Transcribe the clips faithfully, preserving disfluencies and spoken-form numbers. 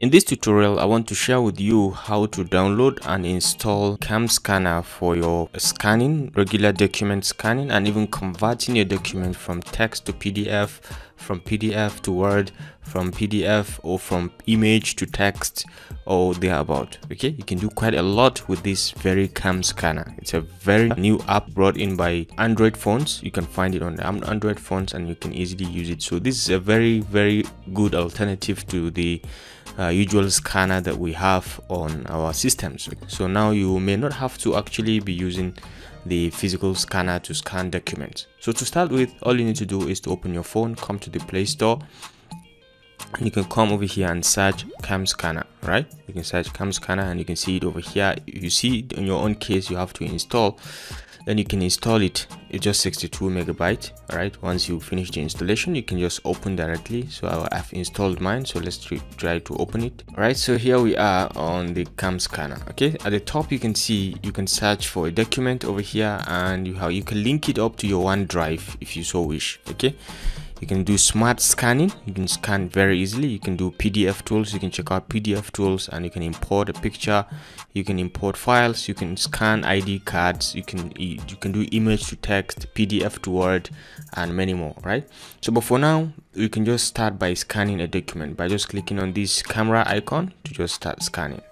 In this tutorial, I want to share with you how to download and install CamScanner for your scanning, regular document scanning, and even converting your document from text to P D F, from P D F to Word, from P D F or from image to text or thereabout. Okay, you can do quite a lot with this very CamScanner. It's a very new app brought in by Android phones. You can find it on the Android phones and you can easily use it. So this is a very, very good alternative to the Uh, usual scanner that we have on our systems. So now you may not have to actually be using the physical scanner to scan documents. So to start with, all you need to do is to open your phone, come to the Play Store, and you can come over here and search CamScanner, right? You can search CamScanner and you can see it over here. You see in your own case you have to install, then you can install it. It's just sixty-two megabyte. All right, once you finish the installation, you can just open directly. So I've installed mine, so let's try to open it. All right, so here we are on the CamScanner. Okay, at the top you can see you can search for a document over here, and you have you can link it up to your OneDrive if you so wish. Okay, you can do smart scanning. You can scan very easily. You can do P D F tools. You can check out P D F tools, and you can import a picture. You can import files. You can scan I D cards. You can you can do image to text, P D F to Word, and many more. Right. So, but for now, you can just start by scanning a document by just clicking on this camera icon to just start scanning.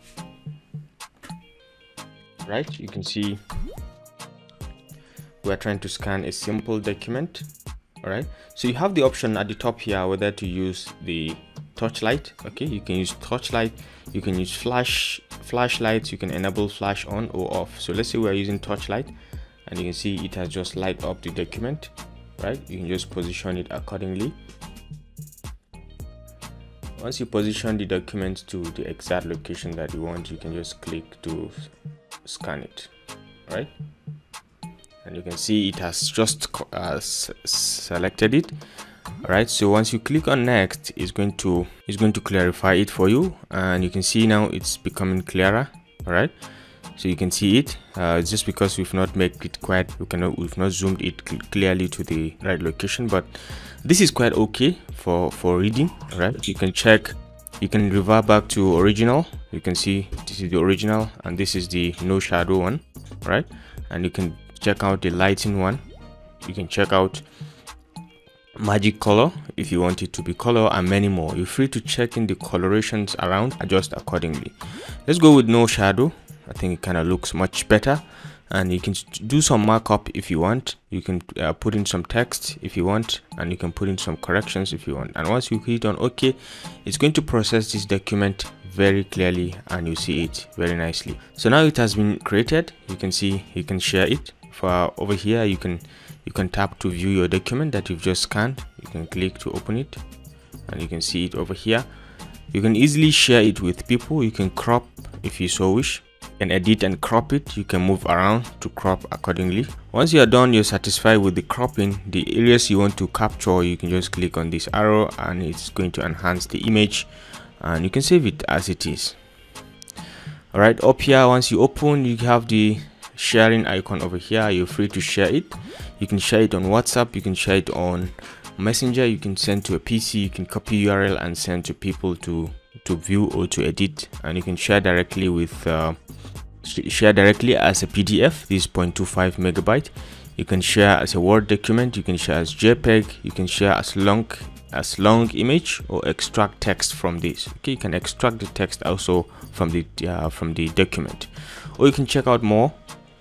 Right. You can see we are trying to scan a simple document. All right, so you have the option at the top here whether to use the torchlight. Okay, you can use torchlight, you can use flash flashlights, you can enable flash on or off. So let's say we are using torchlight, and you can see it has just light up the document. Right, you can just position it accordingly. Once you position the document to the exact location that you want, you can just click to scan it. Right, and you can see it has just uh, selected it. All right, so once you click on next, it's going to it's going to clarify it for you, and you can see now it's becoming clearer. All right, so you can see it. Uh, it's just because we've not made it quite we cannot we've not zoomed it cl clearly to the right location, but this is quite okay for for reading. All right, you can check. You can revert back to original. You can see this is the original, and this is the no shadow one. Right, and you can check out the lighting one. You can check out magic color if you want it to be color, and many more. You're free to check in the colorations around, adjust accordingly. Let's go with no shadow. I think it kind of looks much better, and you can do some markup if you want. You can uh, put in some text if you want, and you can put in some corrections if you want. And once you hit on OK, it's going to process this document very clearly, and you see it very nicely. So now it has been created. You can see you can share it. For over here, you can you can tap to view your document that you've just scanned. You can click to open it, and you can see it over here. You can easily share it with people. You can crop if you so wish. You can edit and crop it. You can move around to crop accordingly. Once you are done, you're satisfied with the cropping, the areas you want to capture, you can just click on this arrow, and it's going to enhance the image, and you can save it as it is. All right, up here, once you open, you have the sharing icon over here. You're free to share it. You can share it on WhatsApp, you can share it on Messenger, you can send to a P C, you can copy U R L and send to people to to view or to edit, and you can share directly with uh, share directly as a P D F. This is zero point two five megabyte. You can share as a Word document, you can share as JPEG, you can share as long as long image, or extract text from this. Okay, you can extract the text also from the uh, from the document, or you can check out more.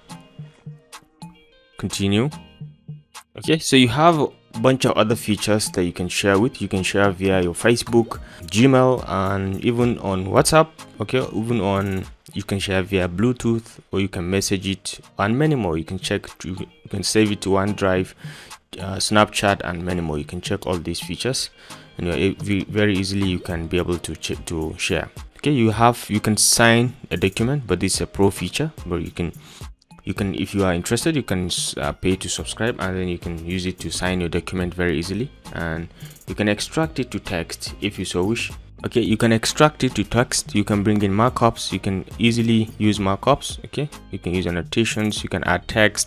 Continue. Okay, so you have a bunch of other features that you can share with. You can share via your Facebook, Gmail, and even on WhatsApp. Okay, even on you can share via Bluetooth, or you can message it, and many more. You can check to, you can save it to OneDrive, uh, Snapchat, and many more. You can check all these features, and you're very easily you can be able to check to share. Okay, you have you can sign a document, but this is a pro feature, but you can you can if you are interested, you can uh, pay to subscribe, and then you can use it to sign your document very easily, and you can extract it to text if you so wish. Okay, you can extract it to text. You can bring in markups. You can easily use markups. Okay, you can use annotations, you can add text,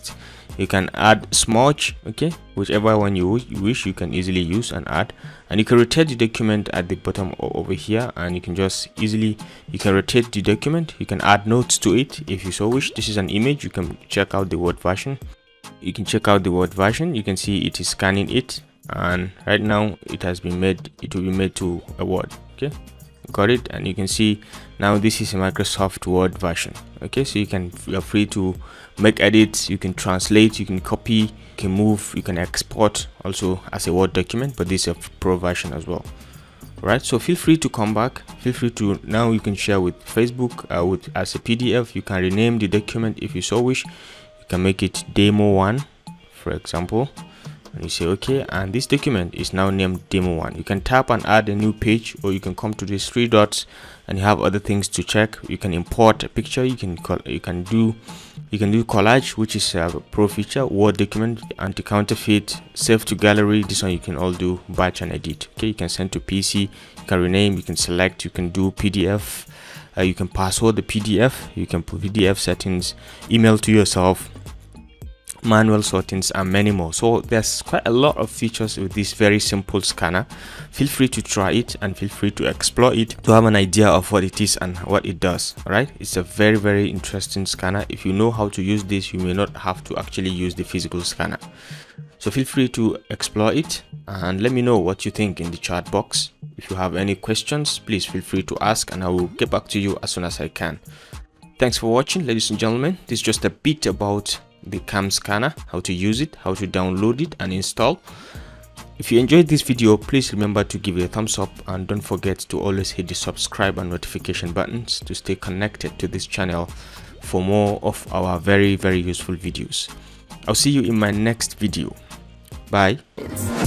You can add smudge, okay, whichever one you wish, you can easily use and add. And you can rotate the document at the bottom over here, and you can just easily you can rotate the document. You can add notes to it if you so wish. This is an image. You can check out the Word version. You can check out the Word version. You can see it is scanning it, and right now it has been made. It will be made to a Word. Okay, got it. And you can see now this is a Microsoft Word version. Okay, so you can you are free to make edits. You can translate. You can copy. You can move. You can export also as a Word document. But this is a Pro version as well. Right, so feel free to come back. Feel free to now you can share with Facebook uh, with as a P D F. You can rename the document if you so wish. You can make it demo one, for example, and you say okay, and this document is now named demo one. You can tap and add a new page, or you can come to these three dots and you have other things to check. You can import a picture. You can call you can do you can do collage, which is a pro feature. Word document, anti-counterfeit, save to gallery. This one you can all do batch and edit. Okay, you can send to P C. You can rename. You can select. You can do P D F. Uh, you can password the P D F. You can put P D F settings, email to yourself, manual sortings, and many more. So there's quite a lot of features with this very simple scanner. Feel free to try it and feel free to explore it to have an idea of what it is and what it does. All right, it's a very very interesting scanner. If you know how to use this, you may not have to actually use the physical scanner. So feel free to explore it and let me know what you think in the chat box. If you have any questions, please feel free to ask and I will get back to you as soon as I can. Thanks for watching, ladies and gentlemen. This is just a bit about the CamScanner, how to use it, how to download it and install. If you enjoyed this video, please remember to give it a thumbs up and don't forget to always hit the subscribe and notification buttons to stay connected to this channel for more of our very very useful videos. I'll see you in my next video. Bye.